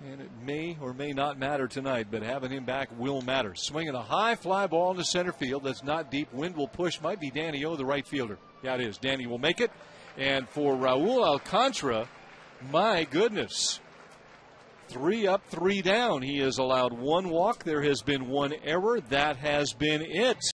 And it may or may not matter tonight, but having him back will matter. Swinging a high fly ball into center field. That's not deep. Wind will push. Might be Danny O, the right fielder. Yeah, it is. Danny will make it. And for Raul Alcantara, my goodness. 3 up, 3 down. He has allowed 1 walk. There has been 1 error. That has been it.